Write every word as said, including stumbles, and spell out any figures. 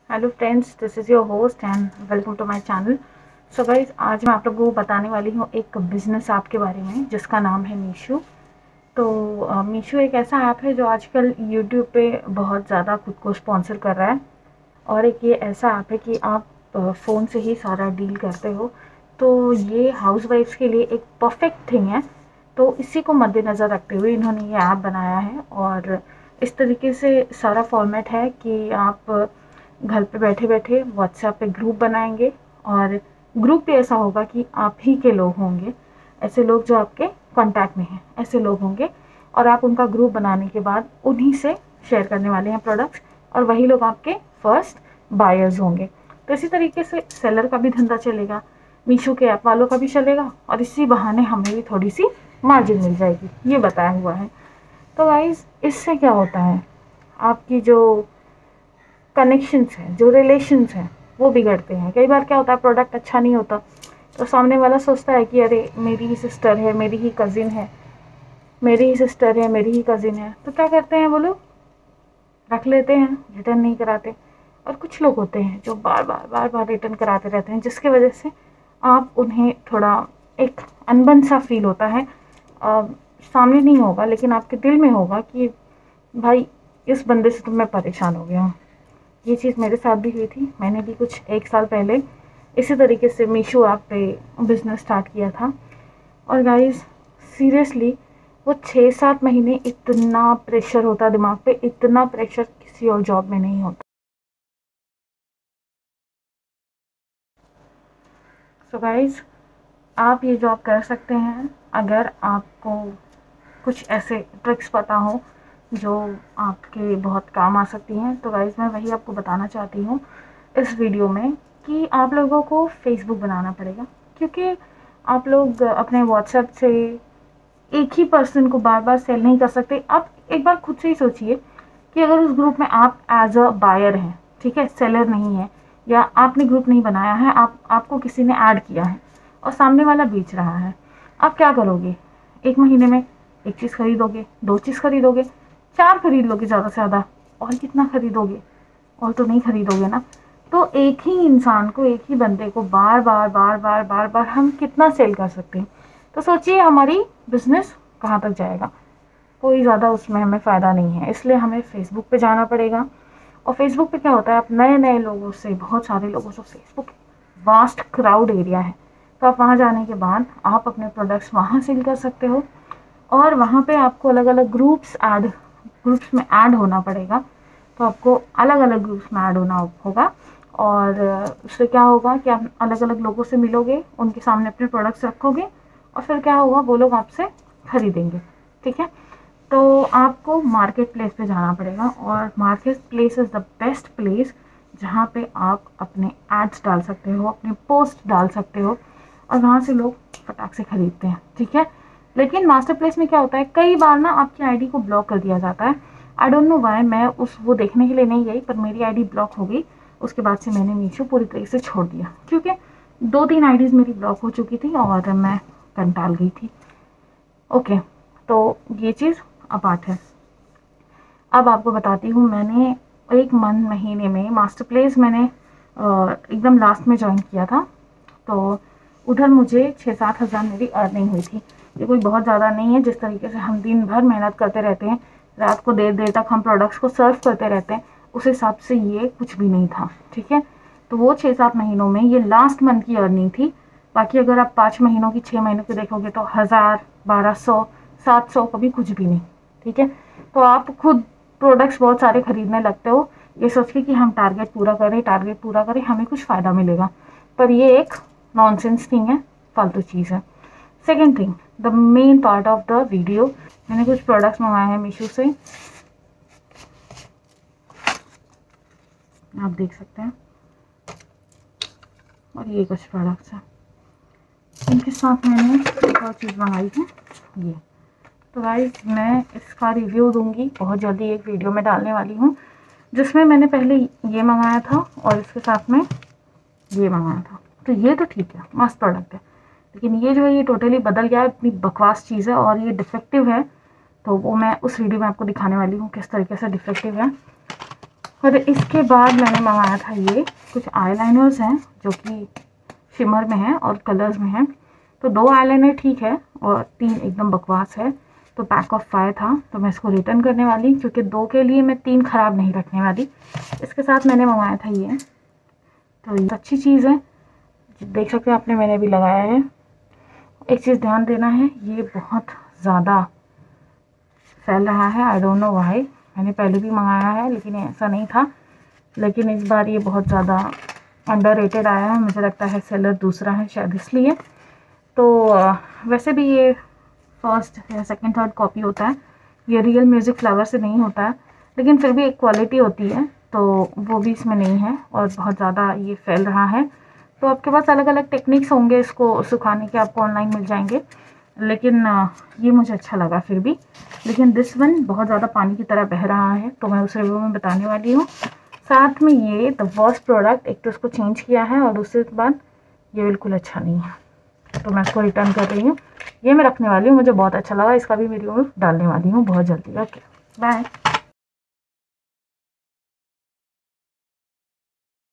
Hello friends, this is your host and welcome to my channel. So guys, आज मैं आप लोगों को बताने वाली हूँ एक बिज़नेस ऐप के बारे में जिसका नाम है मीशो। तो मीशो एक ऐसा ऐप है जो आजकल यूट्यूब पे बहुत ज़्यादा खुद को स्पॉन्सर कर रहा है। और एक ये ऐसा ऐप है कि आप फ़ोन से ही सारा डील करते हो। तो ये हाउस वाइफ्स के लिए एक परफेक्ट थिंग है। तो इसी को मद्देनज़र रखते हुए इन्होंने ये ऐप बनाया है। और इस तरीके से सारा फॉर्मेट है कि आप घर पे बैठे बैठे व्हाट्सएप पे ग्रुप बनाएंगे और ग्रुप भी ऐसा होगा कि आप ही के लोग होंगे, ऐसे लोग जो आपके कांटेक्ट में हैं, ऐसे लोग होंगे। और आप उनका ग्रुप बनाने के बाद उन्हीं से शेयर करने वाले हैं प्रोडक्ट्स, और वही लोग आपके फर्स्ट बायर्स होंगे। तो इसी तरीके से सेलर का भी धंधा चलेगा, मीशो के ऐप वालों का भी चलेगा, और इसी बहाने हमें भी थोड़ी सी मार्जिन मिल जाएगी, ये बताया हुआ है। तो गाइज, इससे क्या होता है, आपकी जो कनेक्शंस हैं, जो रिलेशंस हैं, वो बिगड़ते हैं। कई बार क्या होता है, प्रोडक्ट अच्छा नहीं होता तो सामने वाला सोचता है कि अरे मेरी ही सिस्टर है, मेरी ही कज़िन है, मेरी ही सिस्टर है, मेरी ही कज़िन है, तो क्या करते हैं वो लोग, रख लेते हैं, रिटर्न नहीं कराते। और कुछ लोग होते हैं जो बार बार बार बार रिटर्न कराते रहते हैं, जिसकी वजह से आप उन्हें थोड़ा एक अनबन सा फील होता है। आ, सामने नहीं होगा लेकिन आपके दिल में होगा कि भाई इस बंदे से तो मैं परेशान हो गया हूँ। ये चीज़ मेरे साथ भी हुई थी। मैंने भी कुछ एक साल पहले इसी तरीके से मीशो ऐप पे बिज़नेस स्टार्ट किया था। और गाइस, सीरियसली वो छः सात महीने इतना प्रेशर होता दिमाग पे, इतना प्रेशर किसी और जॉब में नहीं होता। सो गाइस, आप ये जॉब कर सकते हैं अगर आपको कुछ ऐसे ट्रिक्स पता हो जो आपके बहुत काम आ सकती हैं। तो गाइस, मैं वही आपको बताना चाहती हूँ इस वीडियो में कि आप लोगों को फेसबुक बनाना पड़ेगा, क्योंकि आप लोग अपने व्हाट्सएप से एक ही पर्सन को बार बार सेल नहीं कर सकते। आप एक बार खुद से ही सोचिए कि अगर उस ग्रुप में आप एज अ बायर हैं, ठीक है, सेलर नहीं है, या आपने ग्रुप नहीं बनाया है, आप आपको किसी ने ऐड किया है और सामने वाला बेच रहा है, आप क्या करोगे? एक महीने में एक चीज़ खरीदोगे, दो चीज़ खरीदोगे, चार खरीद लोगे ज़्यादा से ज़्यादा, और कितना खरीदोगे? और तो नहीं खरीदोगे ना। तो एक ही इंसान को, एक ही बंदे को बार बार बार बार बार बार हम कितना सेल कर सकते हैं? तो सोचिए हमारी बिजनेस कहाँ तक जाएगा। कोई ज़्यादा उसमें हमें फ़ायदा नहीं है, इसलिए हमें फेसबुक पे जाना पड़ेगा। और फेसबुक पे क्या होता है, आप नए नए लोगों से, बहुत सारे लोगों से, फेसबुक वास्ट क्राउड एरिया है, तो आप वहाँ जाने के बाद आप अपने प्रोडक्ट्स वहाँ सेल कर सकते हो। और वहाँ पे आपको अलग अलग ग्रुप्स ऐड ग्रुप्स में ऐड होना पड़ेगा। तो आपको अलग अलग ग्रुप्स में ऐड होना होगा, और उससे क्या होगा कि आप अलग अलग लोगों से मिलोगे, उनके सामने अपने प्रोडक्ट्स रखोगे, और फिर क्या होगा, वो लोग आपसे खरीदेंगे। ठीक है, तो आपको मार्केट प्लेस पे जाना पड़ेगा, और market place is the best place जहाँ पे आप अपने एड्स डाल सकते हो, अपने पोस्ट डाल सकते हो, और वहाँ से लोग फटाक से खरीदते हैं। ठीक है, लेकिन मास्टर प्लेस में क्या होता है, कई बार ना आपकी आईडी को ब्लॉक कर दिया जाता है। आई डोंट नो व्हाई, मैं उस वो देखने के लिए नहीं गई, पर मेरी आईडी ब्लॉक हो गई। उसके बाद से मैंने मीशो पूरी तरीके से छोड़ दिया, क्योंकि दो तीन आईडीज़ मेरी ब्लॉक हो चुकी थी और मैं कंटाल गई थी। ओके, तो ये चीज़ अपार्ट है। अब आपको बताती हूँ, मैंने एक मन महीने में मास्टर प्लेस मैंने एकदम लास्ट में ज्वाइन किया था। तो उधर मुझे छः सात हज़ार मेरी अर्निंग हुई थी। ये कोई बहुत ज़्यादा नहीं है। जिस तरीके से हम दिन भर मेहनत करते रहते हैं, रात को देर देर तक हम प्रोडक्ट्स को सर्व करते रहते हैं, उस हिसाब से ये कुछ भी नहीं था। ठीक है, तो वो छः सात महीनों में ये लास्ट मंथ की अर्निंग थी। बाकी अगर आप पाँच महीनों की, छः महीनों की देखोगे तो हज़ार, बारह सौ, सात सौ, कभी कुछ भी नहीं। ठीक है, तो आप खुद प्रोडक्ट्स बहुत सारे खरीदने लगते हो, ये सोच के कि हम टारगेट पूरा करें, टारगेट पूरा करें, हमें कुछ फ़ायदा मिलेगा। पर ये एक नॉनसेंस थिंग है, फालतू चीज़ है। Second thing, the main part of the video, मैंने कुछ प्रोडक्ट्स मंगाए हैं मीशो से, आप देख सकते हैं, और ये कुछ प्रोडक्ट्स हैं। इनके साथ मैंने एक और चीज़ मंगाई है, ये। तो गाइस, मैं इसका रिव्यू दूंगी बहुत जल्दी, एक वीडियो में डालने वाली हूँ, जिसमें मैंने पहले ये मंगाया था और इसके साथ में ये मंगाया था। तो ये तो ठीक है, मस्त प्रोडक्ट है, लेकिन ये जो है ये टोटली बदल गया है, इतनी बकवास चीज़ है, और ये डिफेक्टिव है। तो वो मैं उस वीडियो में आपको दिखाने वाली हूँ किस तरीके से डिफेक्टिव है। और इसके बाद मैंने मंगाया था ये कुछ आईलाइनर्स हैं जो कि शिमर में हैं और कलर्स में हैं। तो दो आईलाइनर ठीक है और तीन एकदम बकवास है, तो पैक ऑफ फाइव था, तो मैं इसको रिटर्न करने वाली क्योंकि दो के लिए मैं तीन ख़राब नहीं रखने वाली। इसके साथ मैंने मंगाया था ये, तो ये अच्छी चीज़ है, देख सकते हैं आपने, मैंने भी लगाया है। एक चीज़ ध्यान देना है, ये बहुत ज़्यादा फैल रहा है, आई डोंट नो व्हाई। मैंने पहले भी मंगाया है लेकिन ऐसा नहीं था, लेकिन इस बार ये बहुत ज़्यादा अंडररेटेड आया है। मुझे लगता है सेलर दूसरा है शायद इसलिए। तो वैसे भी ये फर्स्ट या सेकंड थर्ड कॉपी होता है, ये रियल म्यूज़िक फ्लावर से नहीं होता है, लेकिन फिर भी एक क्वालिटी होती है, तो वो भी इसमें नहीं है और बहुत ज़्यादा ये फैल रहा है। तो आपके पास अलग अलग टेक्निक्स होंगे इसको सुखाने के, आपको ऑनलाइन मिल जाएंगे, लेकिन ये मुझे अच्छा लगा फिर भी। लेकिन दिस वन बहुत ज़्यादा पानी की तरह बह रहा है, तो मैं उस रिव्यू में बताने वाली हूँ। साथ में ये द वर्स्ट प्रोडक्ट, एक तो इसको चेंज किया है और दूसरे बाद ये बिल्कुल अच्छा नहीं है, तो मैं इसको रिटर्न कर रही हूँ। ये मैं रखने वाली हूँ, मुझे बहुत अच्छा लगा, इसका भी वीडियो डालने वाली हूँ बहुत जल्दी। Okay bye.